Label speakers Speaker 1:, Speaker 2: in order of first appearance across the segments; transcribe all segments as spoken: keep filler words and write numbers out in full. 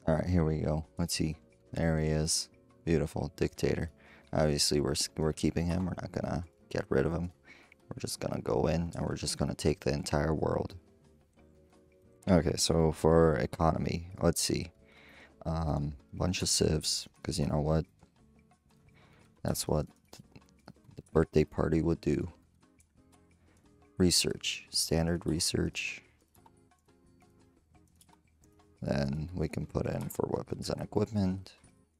Speaker 1: Alright, here we go. Let's see. There he is. Beautiful dictator. Obviously, we're, we're keeping him. We're not gonna get rid of him. We're just gonna go in and we're just gonna take the entire world. Okay, so for economy, let's see. Um, bunch of civs, because you know what? That's what the birthday party would do. Research, standard research. Then we can put in for weapons and equipment.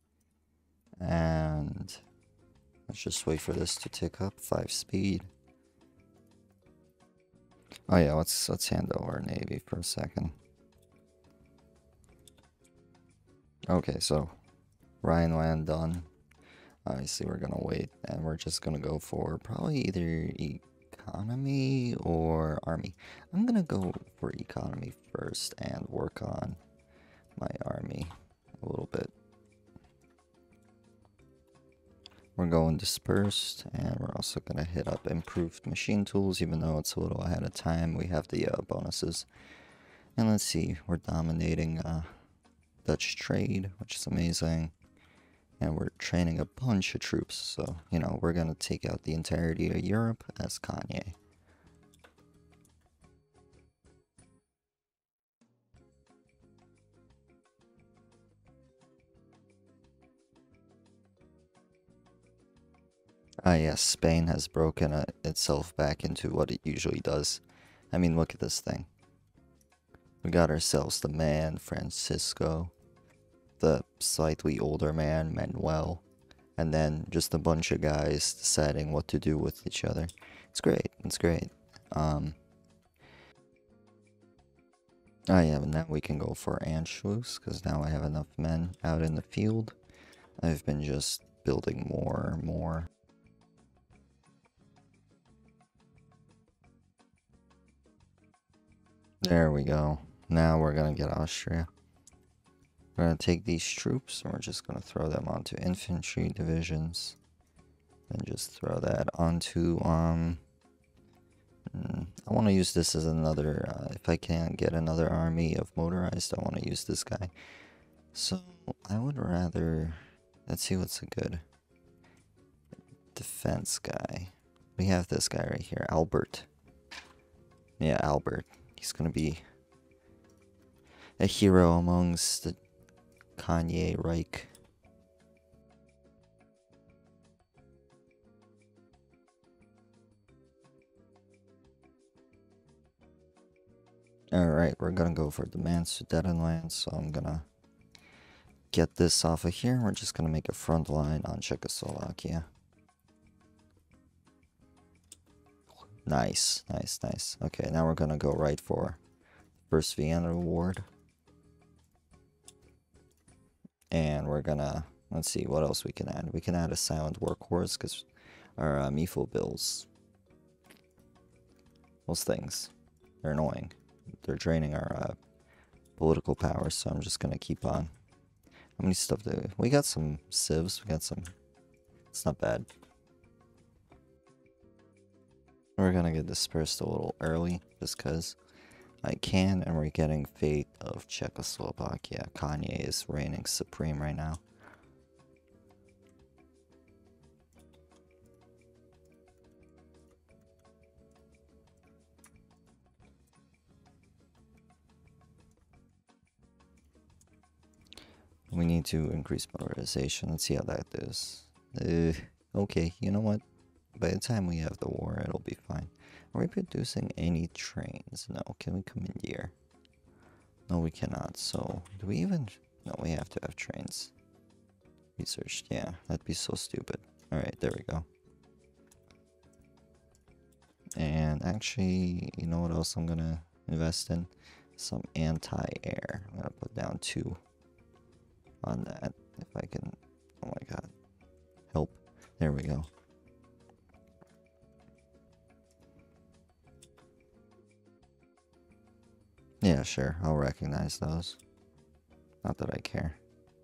Speaker 1: And let's just wait for this to tick up. Five speed. Oh yeah, let's let's handle our navy for a second. Okay, so Rhineland done. Obviously, we're gonna wait, and we're just gonna go for probably either economy or army. I'm gonna go for economy first and work on my army a little bit. We're going dispersed, and we're also gonna hit up improved machine tools, even though it's a little ahead of time. We have the uh, bonuses. And let's see, we're dominating uh, Dutch trade, which is amazing. And we're training a bunch of troops, so, you know, we're gonna take out the entirety of Europe as Kanye. Ah yes, Spain has broken uh, itself back into what it usually does. I mean, look at this thing. We got ourselves the man, Francisco, the slightly older man, Manuel, and then just a bunch of guys deciding what to do with each other. It's great, it's great. Um, oh yeah, but now we can go for Anschluss, because now I have enough men out in the field. I've been just building more and more. There we go. Now we're gonna get Austria. We're gonna take these troops and we're just gonna throw them onto infantry divisions. Then just throw that onto, um... I want to use this as another, uh, if I can't get another army of motorized, I want to use this guy. So, I would rather, let's see what's a good defense guy. We have this guy right here, Albert. Yeah, Albert. He's gonna be a hero amongst the Kanye Reich. Alright, we're gonna go for demands to Sudetenland, so I'm gonna get this off of here. We're just gonna make a front line on Czechoslovakia. Nice, nice, nice. Okay, now we're gonna go right for first Vienna Award. And we're gonna, let's see what else we can add. We can add a silent workhorse, because our uh, Mifo bills, those things, they're annoying. They're draining our uh, political power, so I'm just gonna keep on. How many stuff do we? We got some civs, we got some, it's not bad. We're gonna get dispersed a little early, just because I can, and we're getting fate of Czechoslovakia. Kanye is reigning supreme right now. We need to increase motorization. Let's see how that does. Uh, okay, you know what? By the time we have the war, it'll be fine. Are we producing any trains? No. Can we come in here? No, we cannot. So, do we even... No, we have to have trains. Researched. Yeah, that'd be so stupid. Alright, there we go. And actually, you know what else I'm gonna invest in? Some anti-air. I'm gonna put down two on that. If I can... Oh my god. Help. There we go. Yeah, sure. I'll recognize those. Not that I care.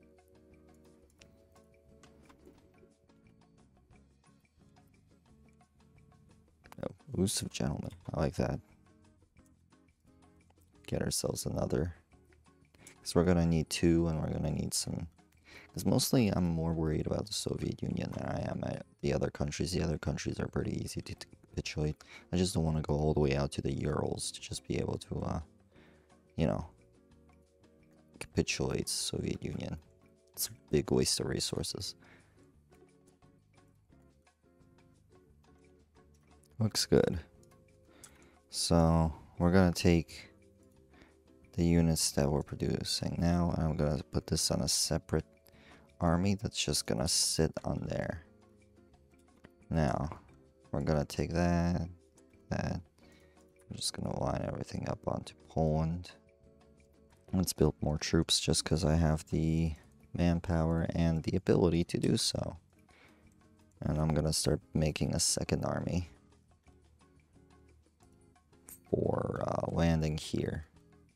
Speaker 1: Oh, elusive gentleman. I like that. Get ourselves another Because we're gonna need two, and we're gonna need some. Because mostly I'm more worried about the Soviet Union than I am at the other countries. The other countries are pretty easy to capitulate. I just don't want to go all the way out to the Urals to just be able to, uh, you know, capitulate the Soviet Union. It's a big waste of resources. Looks good. So we're gonna take the units that we're producing now, and I'm gonna put this on a separate army that's just gonna sit on there. Now we're gonna take that, that. We're just gonna line everything up onto Poland. Let's build more troops just because I have the manpower and the ability to do so. And I'm gonna start making a second army for uh, landing here.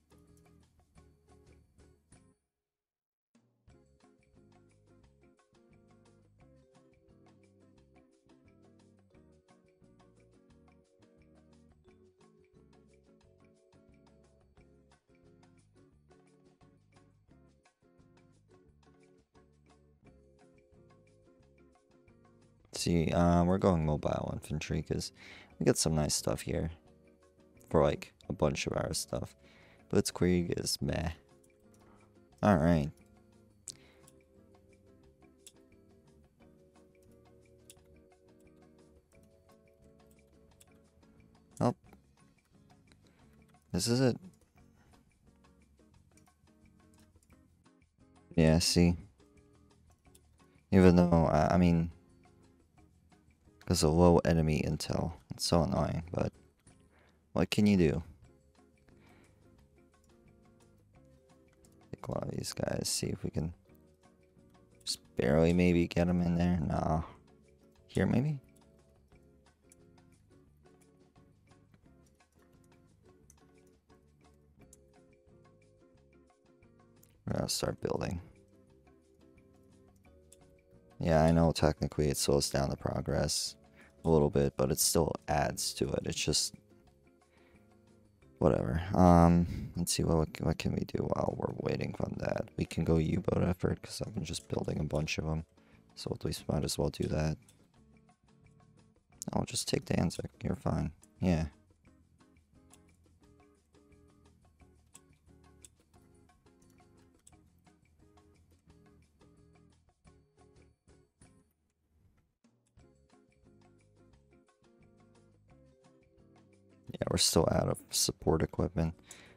Speaker 1: See, uh, we're going mobile infantry because we get some nice stuff here for like a bunch of our stuff. Blitzkrieg is meh. Alright. Oh. This is it. Yeah, see. Even though, I, I mean, because of low enemy intel. It's so annoying, but what can you do? Pick one of these guys, see if we can just barely maybe get him in there. Nah. Here, maybe? We're gonna start building. Yeah, I know technically it slows down the progress a little bit, but it still adds to it. It's just whatever. Um, let's see what what can we do while we're waiting on that. We can go U-boat effort because I'm just building a bunch of them, so at least might as well do that. I'll just take Danzig. You're fine. Yeah. Yeah, we're still out of support equipment.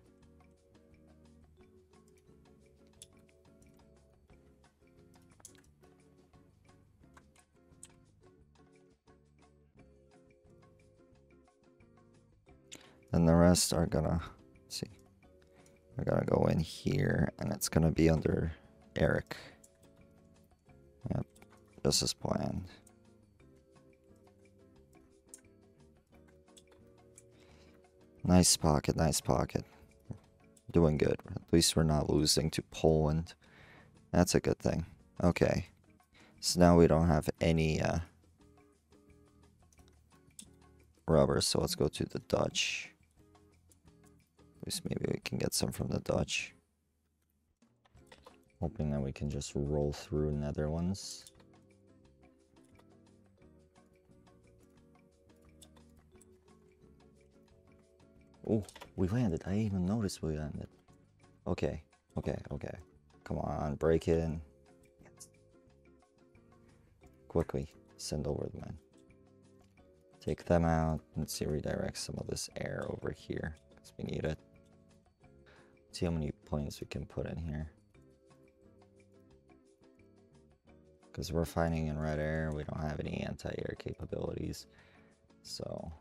Speaker 1: And the rest are gonna, let's see, we're gonna go in here, and it's gonna be under Eric. Yep, just as planned. Nice pocket, nice pocket. Doing good. At least we're not losing to Poland. That's a good thing. Okay. So now we don't have any uh, rubber, so let's go to the Dutch. At least maybe we can get some from the Dutch. Hoping that we can just roll through Netherlands. Oh, we landed. I didn't even noticed we landed. Okay, okay, okay. Come on, break in. Quickly, send over the men. Take them out. Let's see, redirect some of this air over here, because we need it. See how many planes we can put in here. Because we're fighting in red air, we don't have any anti-air capabilities. So...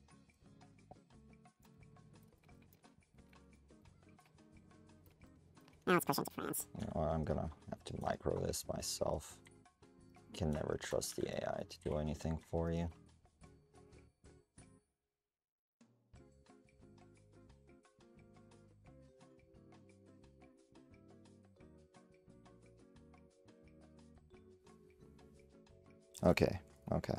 Speaker 2: now let's push into France.
Speaker 1: You know, I'm gonna have to micro this myself. Can never trust the A I to do anything for you. Okay, okay.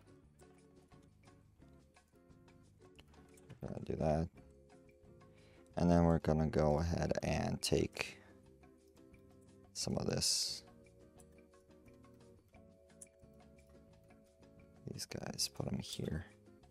Speaker 1: We're gonna do that. And then we're gonna go ahead and take some of this. These guys, put them here.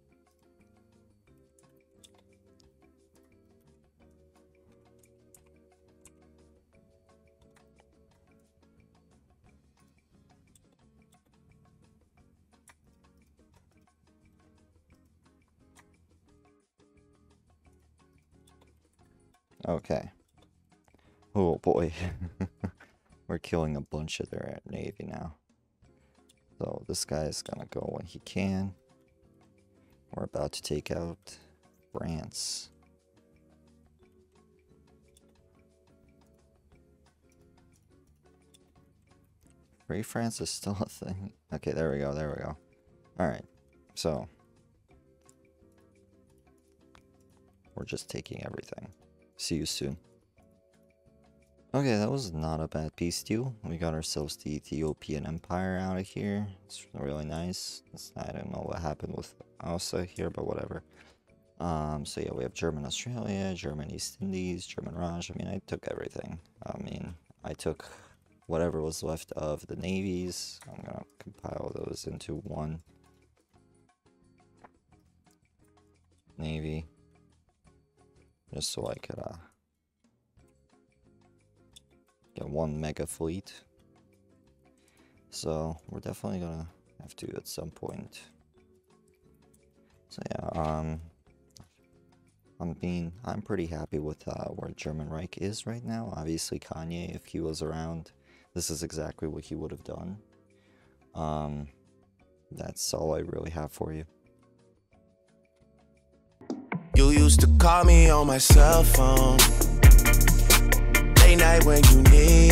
Speaker 1: Okay. Oh boy. We're killing a bunch of their navy now. So this guy is gonna go when he can. We're about to take out France. Free France is still a thing. Okay, there we go, there we go. Alright, so we're just taking everything. See you soon. Okay, that was not a bad peace deal. We got ourselves the Ethiopian Empire out of here. It's really nice. It's, I don't know what happened with Ausa here, but whatever. Um, so yeah, we have German Australia, German East Indies, German Raj. I mean, I took everything. I mean, I took whatever was left of the navies. I'm gonna compile those into one navy, just so I could uh, get one mega fleet. So we're definitely gonna have to at some point. So yeah, um, I'm being, I'm pretty happy with uh, where German Reich is right now. Obviously, Kanye, if he was around, this is exactly what he would have done. Um, that's all I really have for you.
Speaker 2: You used to call me on my cell phone, late night when you need